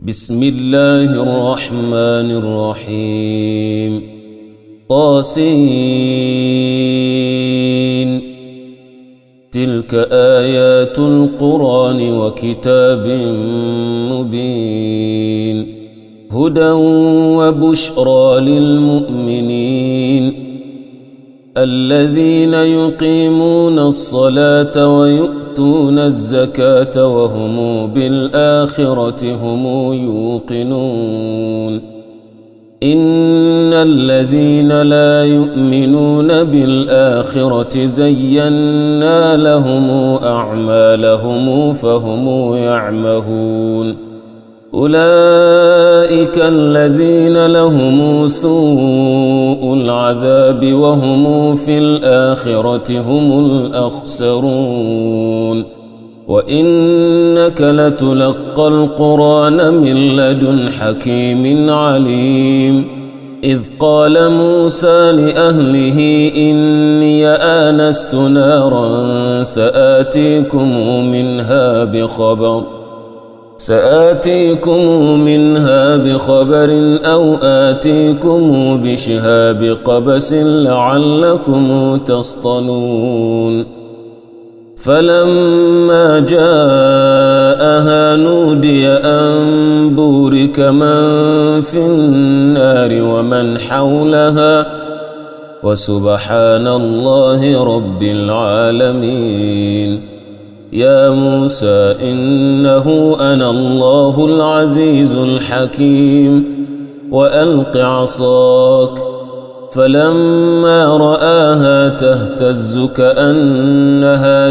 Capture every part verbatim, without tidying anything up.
بسم الله الرحمن الرحيم طاسين تلك آيات القرآن وكتاب مبين هدى وبشرى للمؤمنين الذين يقيمون الصلاة ويؤتون الزكاة وهم بالآخرة هم يوقنون إن الذين لا يؤمنون بالآخرة زينا لهم أعمالهم فهم يعمهون أولئك الذين لهم سوء العذاب وهم في الآخرة هم الأخسرون وإنك لتلقى القرآن من لدن حكيم عليم إذ قال موسى لأهله إني آنست نارا سآتيكم منها بخبر سآتيكم منها بخبر أو آتيكم بشهاب قبس لعلكم تصطلون فلما جاءها نودي أن بورك من في النار ومن حولها وسبحان الله رب العالمين يا موسى إنه أنا الله العزيز الحكيم وألق عصاك فلما رآها تهتز كأنها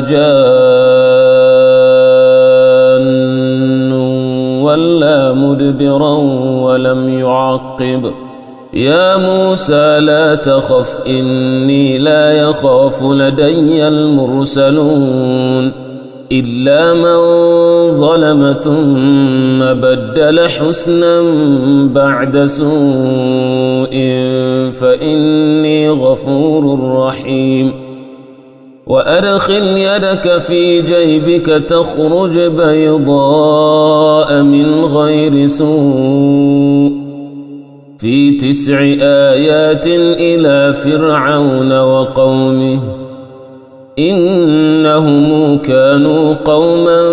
جان ولا مدبرا ولم يعقب يا موسى لا تخف إني لا يخاف لدي المرسلون إلا من ظلم ثم بدل حسنا بعد سوء فإني غفور رحيم وأدخل يدك في جيبك تخرج بيضاء من غير سوء في تسع آيات إلى فرعون وقومه إنهم كانوا قوما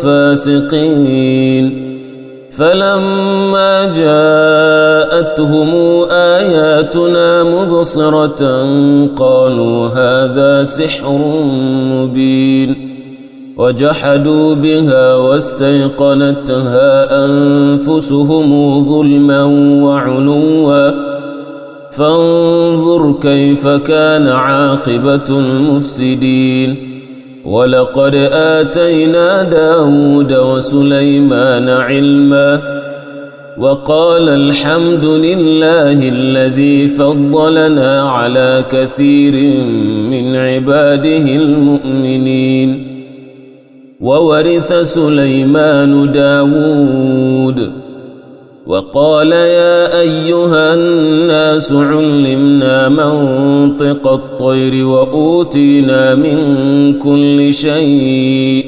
فاسقين فلما جاءتهم آياتنا مبصرة قالوا هذا سحر مبين وجحدوا بها واستيقنتها أنفسهم ظلما وعلوا فانظر كيف كان عاقبة المفسدين ولقد آتينا داود وسليمان علما وقال الحمد لله الذي فضلنا على كثير من عباده المؤمنين وورث سليمان داود وقال يا أيها الناس علمنا منطق الطير وأوتينا من كل شيء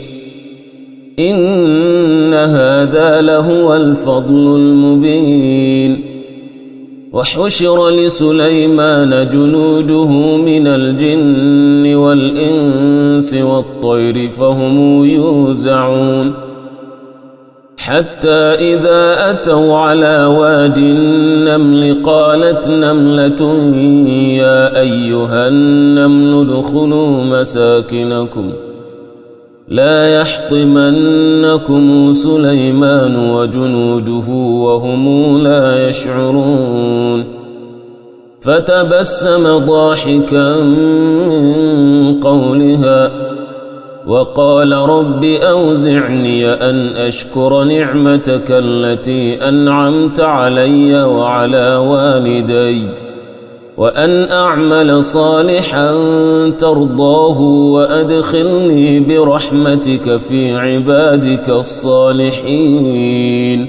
إن هذا لهو الفضل المبين وحشر لسليمان جنوده من الجن والإنس والطير فهم يوزعون حتى إذا أتوا على واد النمل قالت نملة يا أيها النمل ادخلوا مساكنكم لا يحطمنكم سليمان وجنوده وهم لا يشعرون فتبسم ضاحكا من قولها وقال رب أوزعني أن أشكر نعمتك التي أنعمت علي وعلى والدي وأن أعمل صالحا ترضاه وأدخلني برحمتك في عبادك الصالحين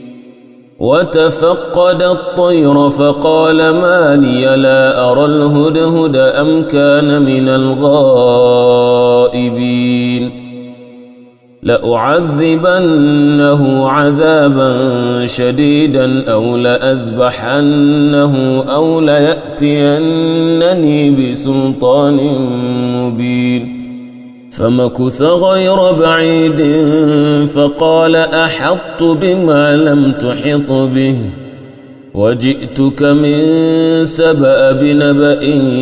وتفقد الطير فقال ما لي لا أرى الهدهد أم كان من الغائبين لأعذبنه عذابا شديدا أو لأذبحنه أو ليأتينني بسلطان مبين فمكث غير بعيد فقال أحطت بما لم تحط به وجئتك من سبأ بنبأ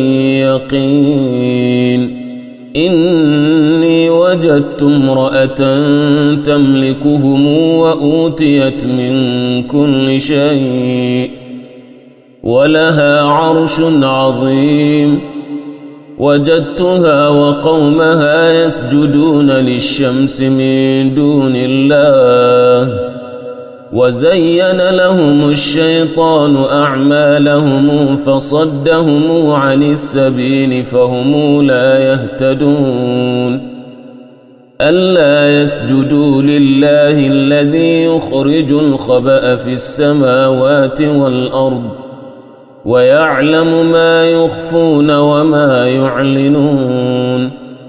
يقين إني وجدت امرأة تملكهم وأوتيت من كل شيء ولها عرش عظيم وجدتها وقومها يسجدون للشمس من دون الله وزين لهم الشيطان أعمالهم فصدهم عن السبيل فهم لا يهتدون ألا يسجدوا لله الذي يخرج الخبأ في السماوات والأرض ويعلم ما يخفون وما يعلنون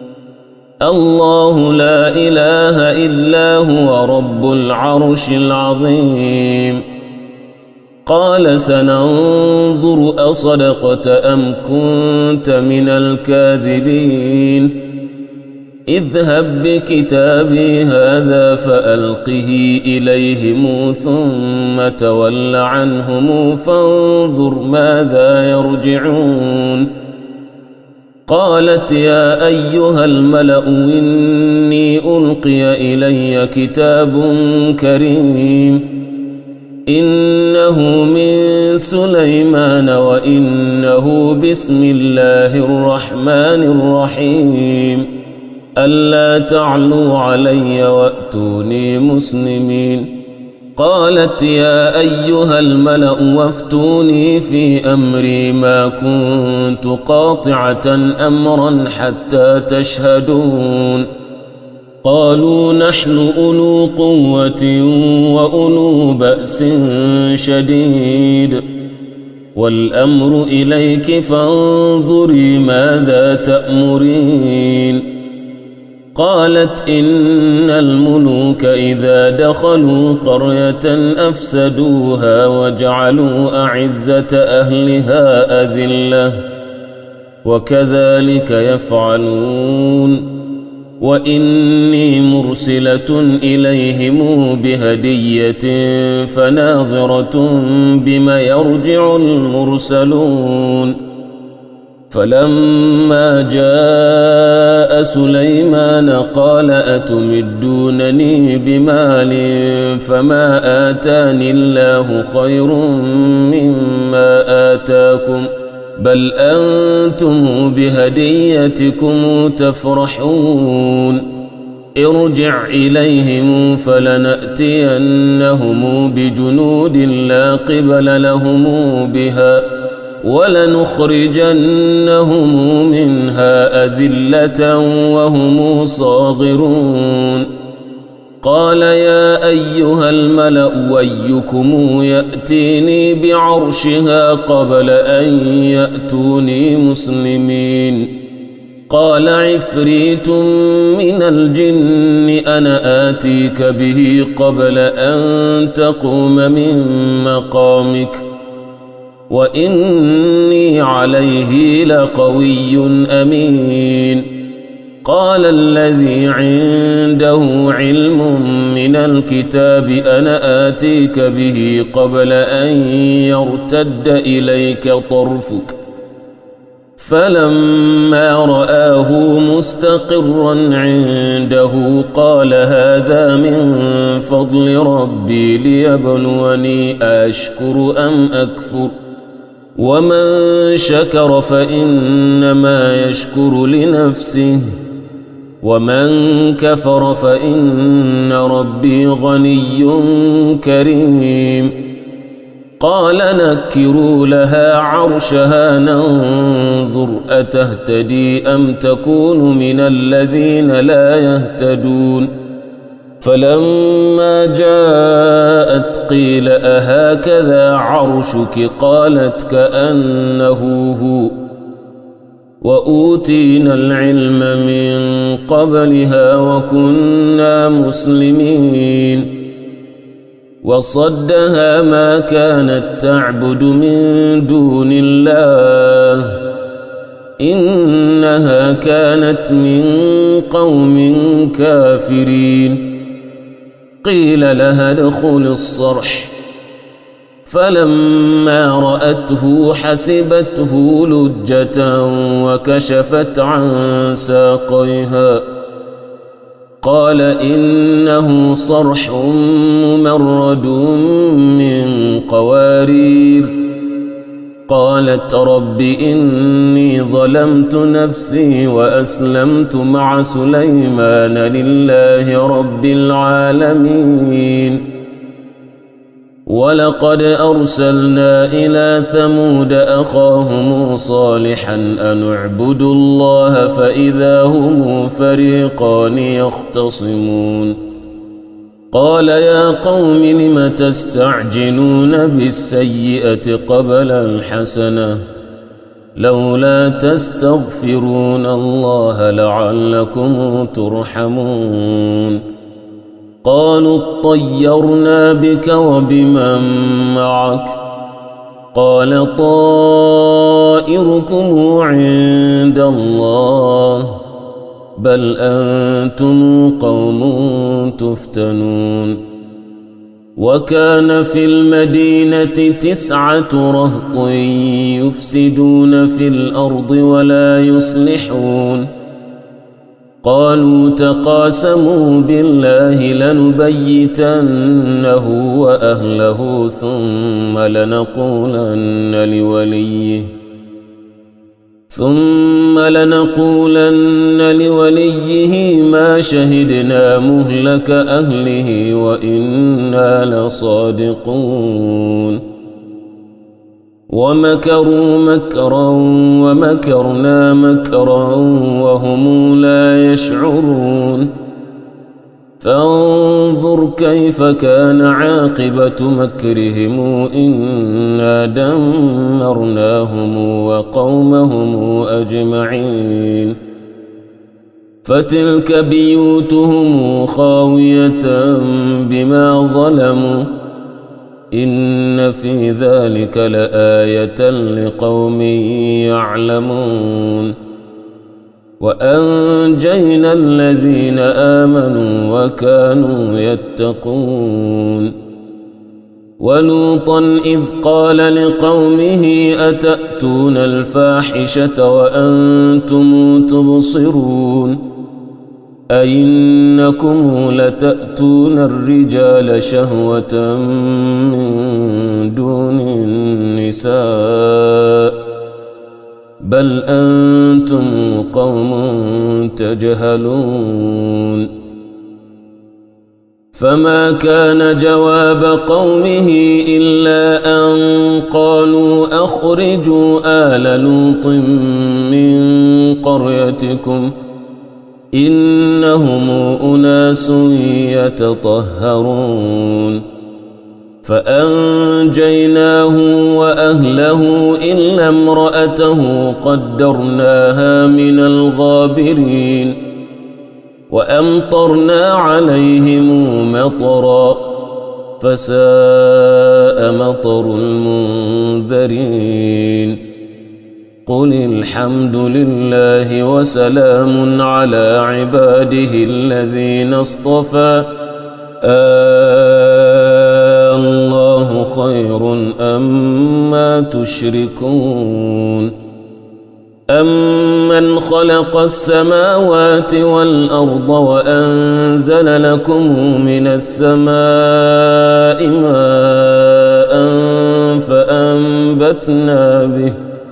الله لا إله إلا هو رب العرش العظيم قال سننظر أصدقت أم كنت من الكاذبين اذهب بكتابي هذا فألقه إليهم ثم تول عنهم فانظر ماذا يرجعون قالت يا أيها الملأ إني ألقي إلي كتاب كريم إنه من سليمان وإنه بسم الله الرحمن الرحيم ألا تعلوا علي وأتوني مسلمين قالت يا أيها الملأ وافتوني في أمري ما كنت قاطعة أمرا حتى تشهدون قالوا نحن أولو قوة وأولو بأس شديد والأمر إليك فانظري ماذا تأمرين قالت إن الملوك إذا دخلوا قرية أفسدوها وجعلوا أعزة أهلها أذلة وكذلك يفعلون وإني مرسلة إليهم بهدية فناظرة بما يرجع المرسلون فلما جاء سليمان قال أتمدونني بمال فما آتاني الله خير مما آتاكم بل أنتم بهديتكم تفرحون ارجع إليهم فلنأتينهم بجنود لا قبل لهم بها ولنخرجنهم منها أذلة وهم صاغرون قال يا أيها الملأ أيكم يأتيني بعرشها قبل أن يأتوني مسلمين قال عفريت من الجن أنا آتيك به قبل أن تقوم من مقامك وإني عليه لقوي أمين قال الذي عنده علم من الكتاب أنا آتيك به قبل أن يرتد إليك طرفك فلما رآه مستقرا عنده قال هذا من فضل ربي ليبلوني أشكر أم أكفر ومن شكر فإنما يشكر لنفسه ومن كفر فإن ربي غني كريم قال نكروا لها عرشها ننظر أتهتدي أم تكون من الذين لا يهتدون فلما جاءت قيل أهكذا عرشك قالت كأنه هو وأوتينا العلم من قبلها وكنا مسلمين وصدها ما كانت تعبد من دون الله إنها كانت من قوم كافرين قيل لها ادخل الصرح فلما رأته حسبته لجة وكشفت عن ساقيها قال إنه صرح ممرد من قوارير قالت رب إني ظلمت نفسي وأسلمت مع سليمان لله رب العالمين ولقد أرسلنا إلى ثمود أخاهم صالحا أن اعبدوا الله فإذا هم فريقان يختصمون قال يا قوم لم تستعجلون بالسيئة قبل الحسنة لولا تستغفرون الله لعلكم ترحمون قالوا اطيرنا بك وبمن معك قال طائركم عند الله بل أنتم قوم تفتنون وكان في المدينة تسعة رهط يفسدون في الأرض ولا يصلحون قالوا تقاسموا بالله لنبيتنه وأهله ثم لنقولن لوليه ثم لنقولن لوليه ما شهدنا مهلك أهله وإنا لصادقون ومكروا مكرا ومكرنا مكرا وهم لا يشعرون فانظر كيف كان عاقبة مكرهم إنا دمرناهم وقومهم أجمعين فتلك بيوتهم خاوية بما ظلموا إن في ذلك لآية لقوم يعلمون وأنجينا الذين آمنوا وكانوا يتقون ولوطا إذ قال لقومه أتأتون الفاحشة وأنتم تبصرون أئنكم لتأتون الرجال شهوة من دون النساء بل أنتم قوم تجهلون فما كان جواب قومه إلا أن قالوا أخرجوا آل لوط من قريتكم إنهم أناس يتطهرون فأنجيناه وأهله إلا امرأته قدرناها من الغابرين وأمطرنا عليهم مطرا فساء مطر المنذرين قل الحمد لله وسلام على عباده الذين اصطفى الله خير أما تشركون أمن خلق السماوات والأرض وأنزل لكم من السماء ماء فأنبتنا به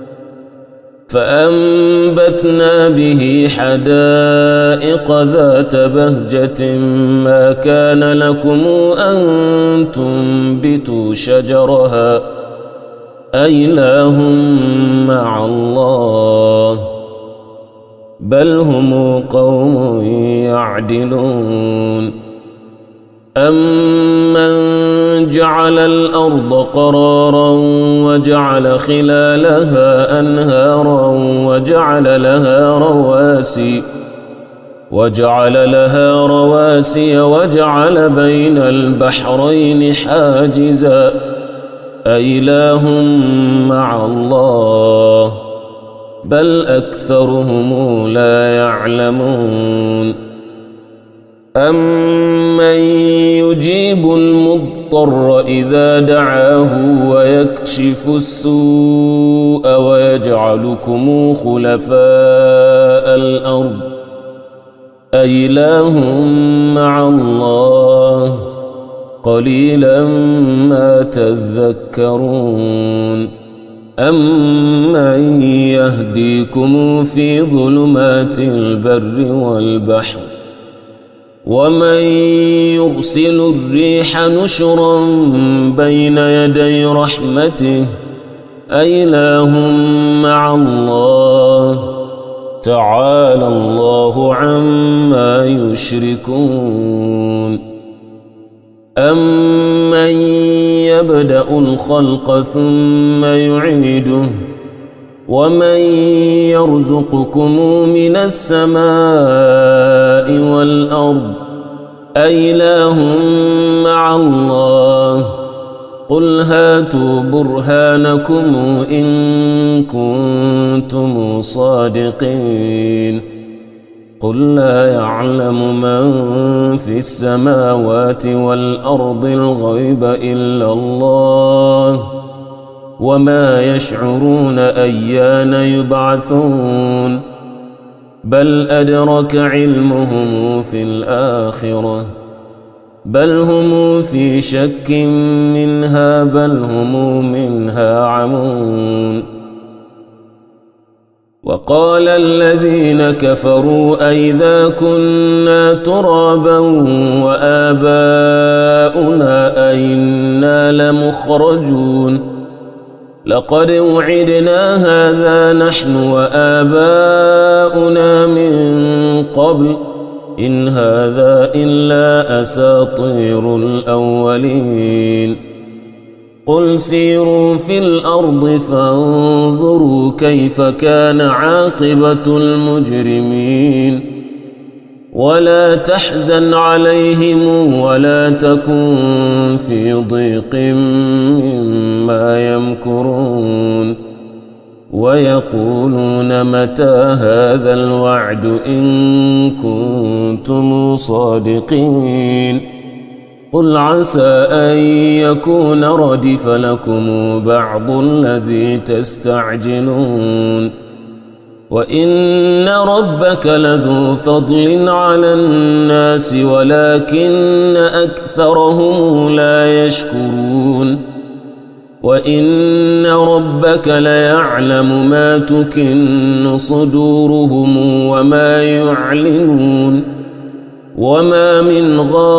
فأنبتنا به حدائق ذات بهجة ما كان لكم أن تنبتوا شجرها أإله مع الله بل هم قوم يعدلون أَمَّنْ جَعَلَ الْأَرْضَ قَرَارًا وَجَعَلَ خِلَالَهَا أَنْهَارًا وَجَعَلَ لَهَا رَوَاسِيَ وَجَعَلَ لَهَا رَوَاسِيَ وَجَعَلَ بَيْنَ الْبَحْرَيْنِ حَاجِزًا أَإِلَٰهٌ مَّعَ اللَّهِ بَلْ أَكْثَرُهُمْ لَا يَعْلَمُونَ أَمَّن يُجِيبُ الْمُضْطَرَّ إِذَا دَعَاهُ وَيَكْشِفُ السُّوءَ وَيَجْعَلُكُمْ خُلَفَاءَ الْأَرْضِ أَإِلَٰهٌ مَّعَ اللَّهِ قَلِيلًا مَّا تَذَكَّرُونَ أَمَّن يَهْدِيكُمْ فِي ظُلُمَاتِ الْبَرِّ وَالْبَحْرِ وَمَن يُرْسِلُ الرِّيحَ نُشُرًا بَيْنَ يَدَيْ رَحْمَتِهِ أَإِلَٰهٌ مَّعَ اللَّهِ تَعَالَى اللَّهُ عَمَّا يُشْرِكُونَ أَمَّن يَبْدَأُ الْخَلْقَ ثُمَّ يُعِيدُهُ وَمَن يَرْزُقُكُم مِّنَ السَّمَاءِ وَالْأَرْضِ أَإِلَٰهٌ مَّعَ اللَّهِ قُلْ هَاتُوا بُرْهَانَكُمْ إِن كُنتُمْ صَادِقِينَ قُل لَّا يَعْلَمُ مَن فِي السَّمَاوَاتِ وَالْأَرْضِ الْغَيْبَ إِلَّا اللَّهُ وَمَا يَشْعُرُونَ أَيَّانَ يُبْعَثُونَ بَلْ أَدْرَكَ عِلْمُهُمْ فِي الْآخِرَةِ بَلْ هُمْ في شَكٍّ مِّنْهَا بَلْ هُمْ مِنْهَا عَمُونَ وَقَالَ الَّذِينَ كَفَرُوا أَإِذَا كُنَّا تُرَابًا وَآبَاؤُنَا أَإِنَّا لَمُخْرَجُونَ لَقَدْ وُعِدْنَا هَٰذَا نَحْنُ وَآبَاؤُنَا مِن قَبْلُ إِنْ هَٰذَا إِلَّا أَسَاطِيرُ الْأَوَّلِينَ قُلْ سِيرُوا فِي الْأَرْضِ فَانظُرُوا كَيْفَ كَانَ عَاقِبَةُ الْمُجْرِمِينَ وَلَا تَحْزَنْ عَلَيْهِمْ وَلَا تَكُن فِي ضِيقٍ مِّمَّا يَمْكُرُونَ وَيَقُولُونَ مَتَىٰ هَٰذَا الْوَعْدُ إِن كُنتُمْ صَادِقِينَ قُلْ عَسَىٰ أَن يَكُونَ رَدِفَ لَكُمْ بَعْضُ الَّذِي تَسْتَعْجِلُونَ وَإِنَّ رَبَّكَ لَذُو فَضْلٍ عَلَى النَّاسِ وَلَٰكِنَّ أَكْثَرَهُمْ لَا يَشْكُرُونَ وَإِنَّ رَبَّكَ لَيَعْلَمُ مَا تُكِنُّ صُدُورُهُمْ وَمَا يُعْلِنُونَ وَمَا مِنْ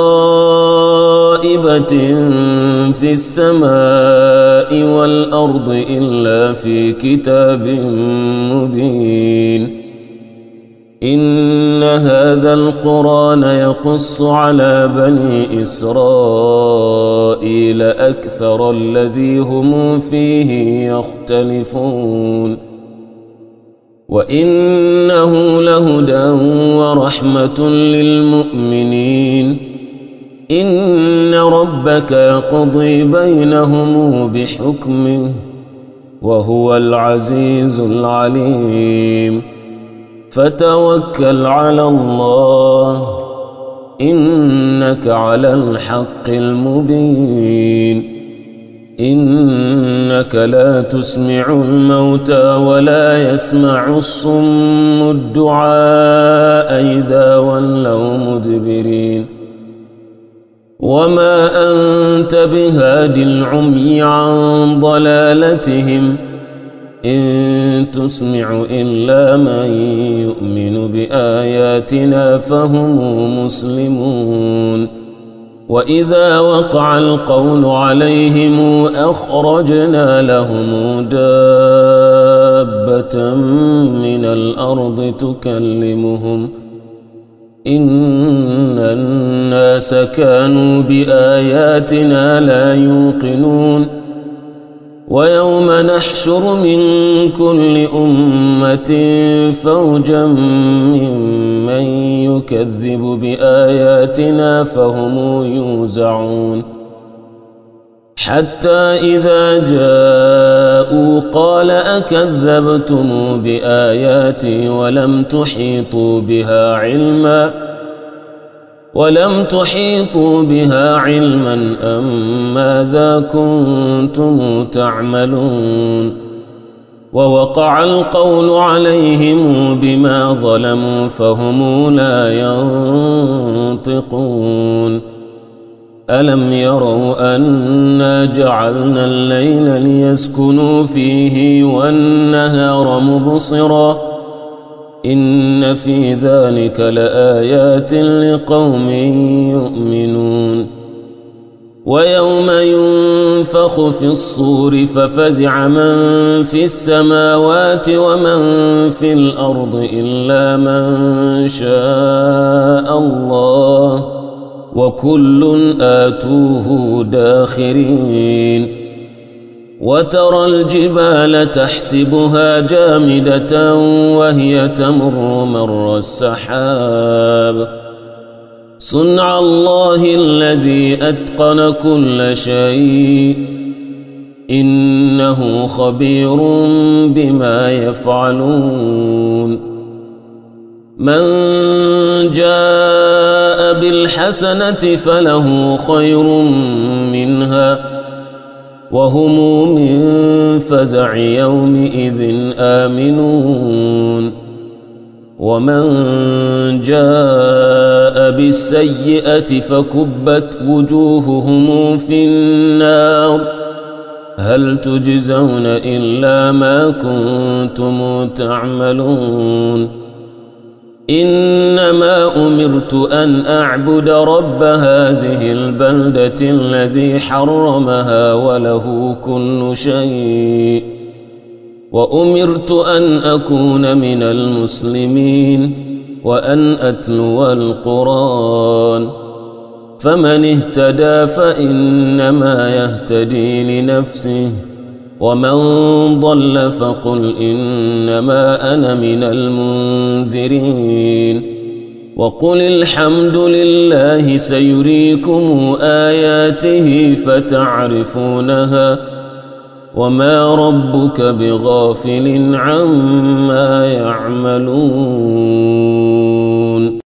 غَائِبَةٍ فِي السَّمَاءِ وَالْأَرْضِ إِلَّا فِي كِتَابٍ مُّبِينٍ إِنَّ هَٰذَا الْقُرْآنَ يَقُصُّ عَلَىٰ بَنِي إِسْرَائِيلَ أَكْثَرَ الَّذِي هُمْ فِيهِ يَخْتَلِفُونَ وَإِنَّهُ لَهُدًى وَرَحْمَةٌ لِّلْمُؤْمِنِينَ إِنَّ رَبَّكَ يَقْضِي بَيْنَهُمْ بِحُكْمِهِ وَهُوَ الْعَزِيزُ الْعَلِيمُ فَتَوَكَّلْ عَلَى اللَّهِ إِنَّكَ عَلَى الْحَقِّ الْمُبِينِ إِنَّكَ لَا تُسْمِعُ الْمَوْتَىٰ وَلَا يَسْمَعُ الصُّمُّ الدُّعَاءَ إِذَا وَلَّوْا مُدْبِرِينَ وَمَا أَنتَ بِهَادِ الْعُمْيِ عَن ضَلَالَتِهِمْ إِن تُسْمِعُ إِلَّا مَن يُؤْمِنُ بِآيَاتِنَا فَهُمْ مُسْلِمُونَ وَإِذَا وَقَعَ الْقَوْلُ عَلَيْهِمْ أَخْرَجْنَا لَهُمْ دَابَّةً مِّنَ الْأَرْضِ تُكَلِّمُهُمْ إن الناس كانوا بآياتنا لا يوقنون ويوم نحشر من كل أمة فوجا ممن يكذب بآياتنا فهم يوزعون حتى إذا جاءوا قال أكذبتم بآياتي ولم تحيطوا بها علما ولم تحيطوا بها علما أم ماذا كنتم تعملون ووقع القول عليهم بما ظلموا فهم لا ينطقون ألم يروا أنا جعلنا الليل ليسكنوا فيه والنهار مبصرا إن في ذلك لآيات لقوم يؤمنون ويوم ينفخ في الصور ففزع من في السماوات ومن في الأرض إلا من شاء الله وكل آتوه داخرين وترى الجبال تحسبها جامدة وهي تمر مر السحاب صنع الله الذي أتقن كل شيء إنه خبير بما يفعلون من جاء بالحسنة فله خير منها وهم من فزع يومئذ آمنون ومن جاء بالسيئة فكبت وجوههم في النار هل تجزون إلا ما كنتم تعملون إنما أمرت أن أعبد رب هذه البلدة الذي حرمها وله كل شيء وأمرت أن أكون من المسلمين وأن أتلو القرآن فمن اهتدى فإنما يهتدي لنفسه ومن ضل فقل إنما أنا من المنذرين وقل الحمد لله سيريكم آياته فتعرفونها وما ربك بغافل عما يعملون.